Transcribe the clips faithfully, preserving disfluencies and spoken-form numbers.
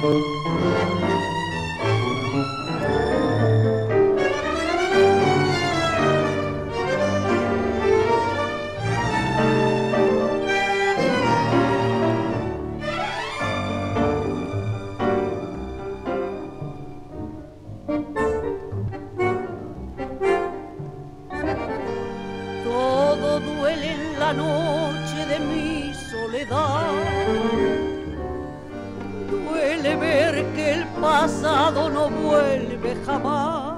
Duele ver que el pasado no vuelve jamás,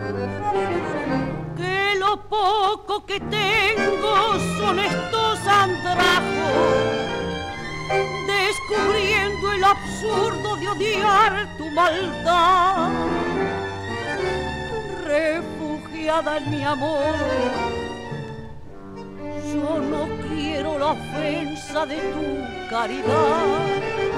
que lo poco que tengo son estos andrajos, descubriendo el absurdo de odiar tu maldad. Refugiada en mi amor, yo no quiero la ofensa de tu caridad,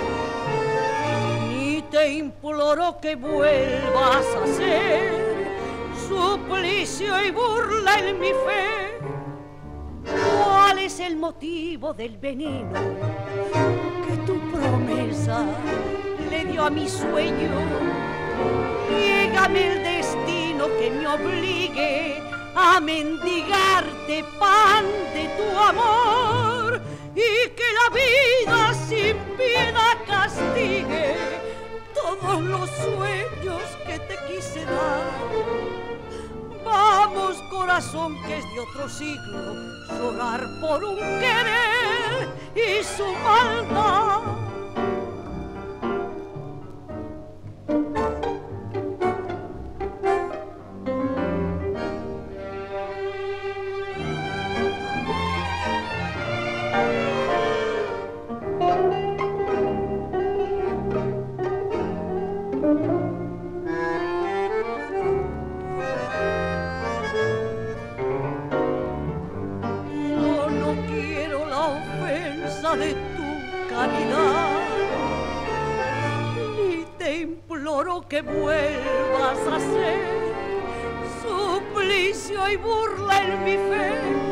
ni te imploro que vuelvas a ser suplicio y burla en mi fe. ¿Cuál es el motivo del veneno que tu promesa le dio a mi sueño? Niégame el destino que me obligue a mendigarte pan de tu amor, y que la vida sin piedad castigue todos los sueños que te quise dar. Vamos, corazón, que es de otro siglo, llorar por un querer y su maldad. De tu caridad, ni te imploro que vuelvas a ser suplicio y burla en mi fe.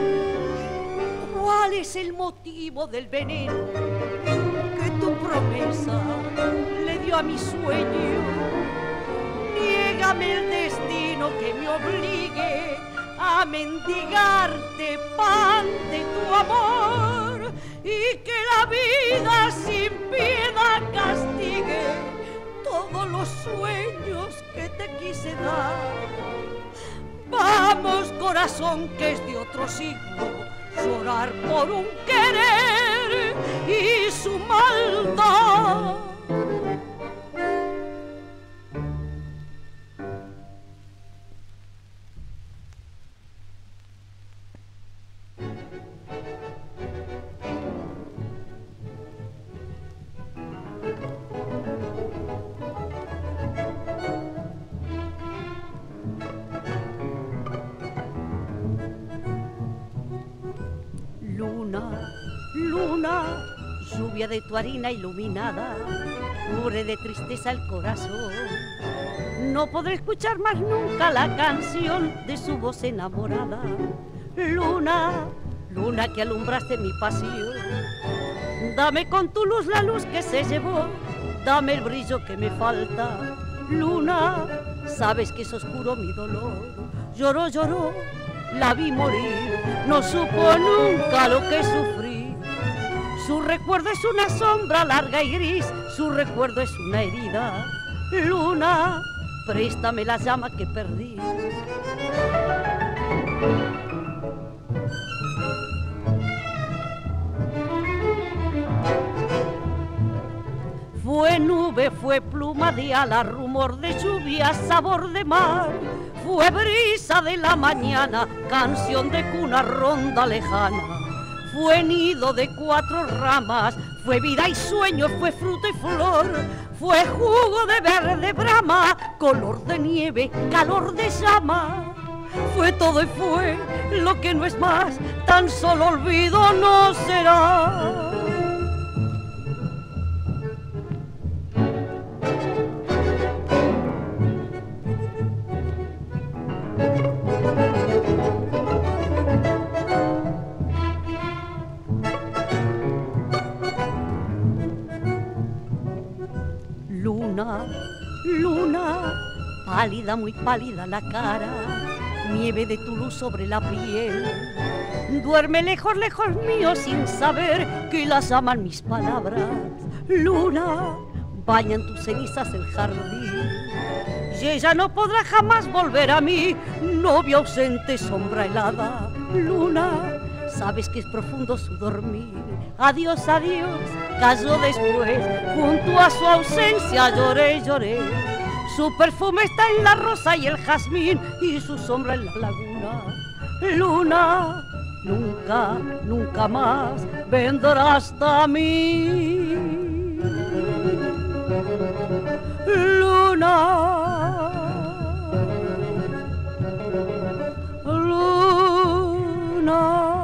¿Cuál es el motivo del veneno que tu promesa le dio a mi sueño? Niégame el destino que me obligue a mendigarte pan de tu amor, y que la vida sin piedad castigue todos los sueños que te quise dar. Vamos, corazón, que es de otro siglo, llorar por un querer y su maldad. Luna, luna, lluvia de tu harina iluminada, cubre de tristeza el corazón. No podré escuchar más nunca la canción de su voz enamorada. Luna, luna que alumbraste mi pasión, dame con tu luz la luz que se llevó, dame el brillo que me falta. Luna, sabes que es oscuro mi dolor, lloró, lloró, la vi morir, no supo nunca lo que sufrí. Su recuerdo es una sombra larga y gris, su recuerdo es una herida. Luna, préstame la llama que perdí. Fue nube, fue pluma de ala, rumor de lluvia, sabor de mar. Fue brisa de la mañana, canción de cuna, ronda lejana. Fue nido de cuatro ramas, fue vida y sueño, fue fruta y flor. Fue jugo de verde brama, color de nieve, calor de llama. Fue todo y fue lo que no es más, tan solo olvido no será. Luna, luna, luna, pálida, muy pálida la cara, nieve de tu luz sobre la piel. Duerme lejos, lejos mío sin saber que las aman mis palabras. Luna, baña en tus cenizas el jardín y ella no podrá jamás volver a mí, novia ausente, sombra helada. Luna, sabes que es profundo su dormir. Adiós, adiós, cayó después, junto a su ausencia lloré, lloré. Su perfume está en la rosa y el jazmín y su sombra en la laguna. Luna, nunca, nunca más vendrá hasta mí. Luna, luna.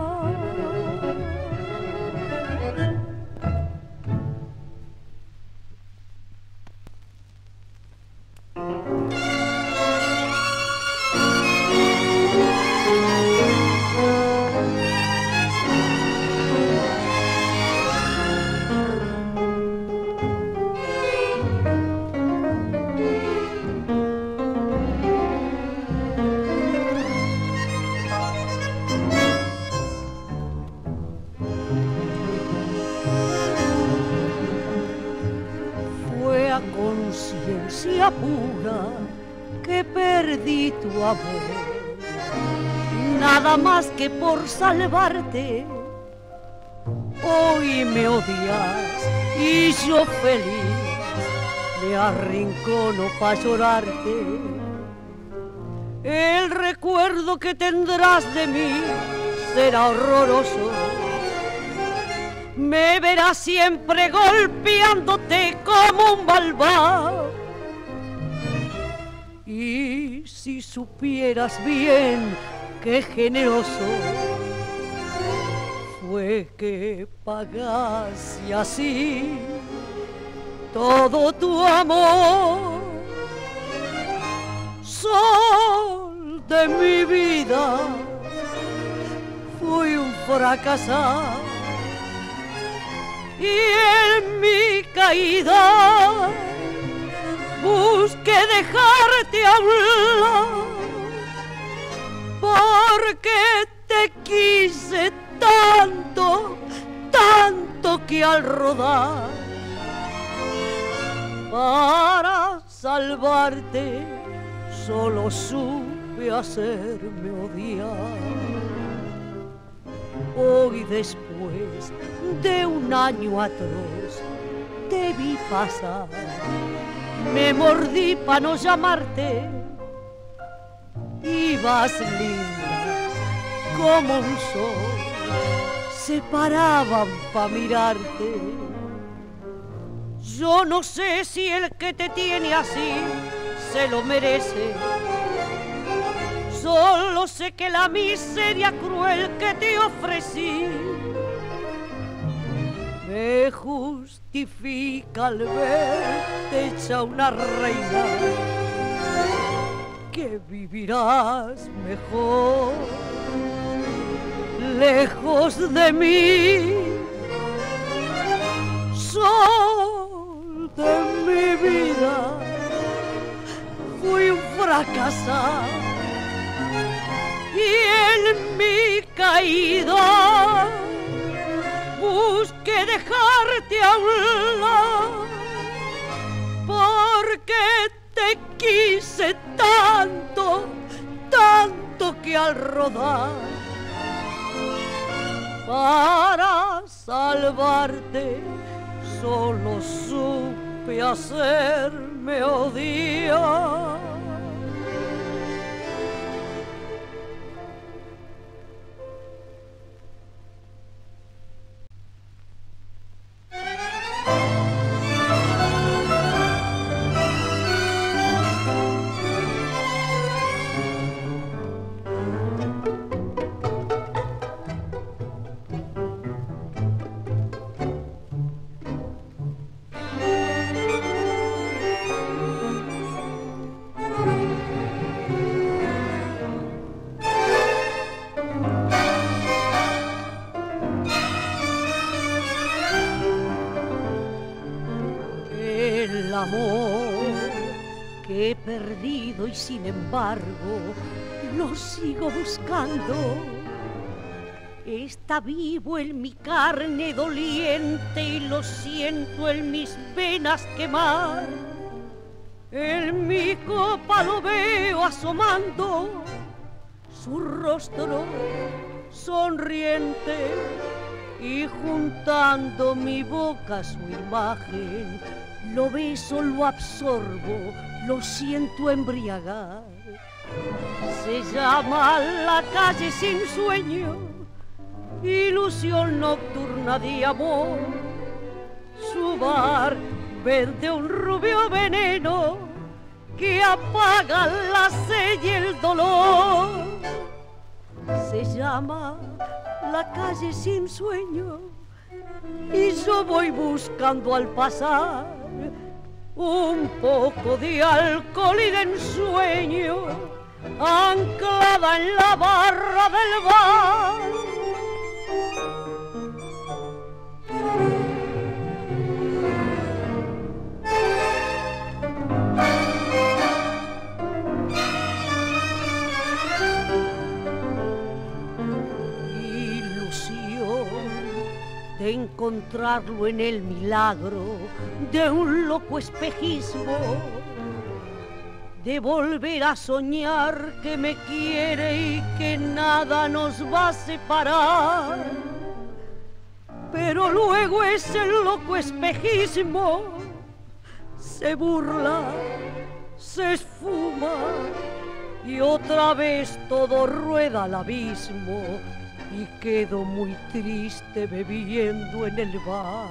Conciencia pura que perdí tu amor, nada más que por salvarte. Hoy me odias y yo feliz me arrincono pa' llorarte. El recuerdo que tendrás de mí será horroroso. Me verás siempre golpeándote como un malvado. Y si supieras bien qué generoso fue que pagase así todo tu amor. Sol de mi vida, fui un fracasado. Y en mi caída busqué dejarte hablar, porque te quise tanto, tanto que al rodar para salvarte solo supe hacerme odiar. Hoy después de un año atroz te vi pasar, me mordí pa' no llamarte. Ibas linda como un sol, se paraban pa' mirarte. Yo no sé si el que te tiene así se lo merece. Solo sé que la miseria cruel que te ofrecí me justifica al verte hecha una reina, que vivirás mejor lejos de mí. Sol de mi vida, fui un fracasado. Y en mi caída busqué dejarte hablar, porque te quise tanto, tanto que al rodar para salvarte solo supe hacerme odiar. El amor que he perdido y sin embargo lo sigo buscando. Está vivo en mi carne doliente y lo siento en mis venas quemar. En mi copa lo veo asomando, su rostro sonriente, y juntando mi boca a su imagen, lo beso, lo absorbo, lo siento embriagar. Se llama La calle sin sueño, ilusión nocturna de amor. Su bar vende un rubio veneno que apaga la sed y el dolor. Se llama La calle sin sueño y yo voy buscando al pasar un poco de alcohol y de ensueño anclada en la barra del bar. De encontrarlo en el milagro de un loco espejismo, de volver a soñar que me quiere y que nada nos va a separar. Pero luego ese loco espejismo se burla, se esfuma y otra vez todo rueda al abismo. Y quedo muy triste bebiendo en el bar.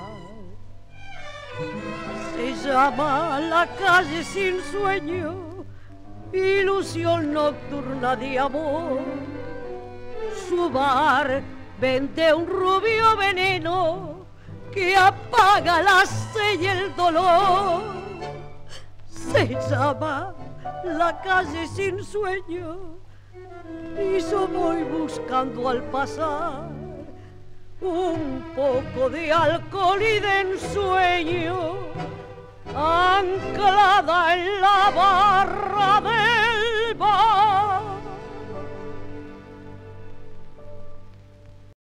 Se llama La calle sin sueño, ilusión nocturna de amor. Su bar vende un rubio veneno que apaga la sed y el dolor. Se llama La calle sin sueño y yo voy buscando al pasar un poco de alcohol y de ensueño anclada en la barra.